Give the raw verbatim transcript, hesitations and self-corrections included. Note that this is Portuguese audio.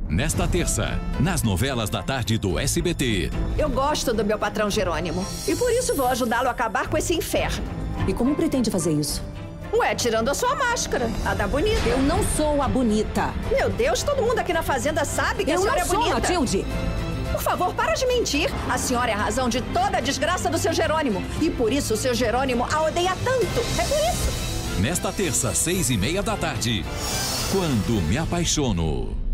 Nesta terça, nas novelas da tarde do S B T. Eu gosto do meu patrão Jerônimo e por isso vou ajudá-lo a acabar com esse inferno. E como pretende fazer isso? Ué, tirando a sua máscara, a da bonita. Eu não sou a bonita. Meu Deus, todo mundo aqui na fazenda sabe que Eu a senhora não é sou, bonita. Matilde. Por favor, para de mentir. A senhora é a razão de toda a desgraça do seu Jerônimo. E por isso o seu Jerônimo a odeia tanto. É por isso. Nesta terça, seis e meia da tarde. Quando me apaixono.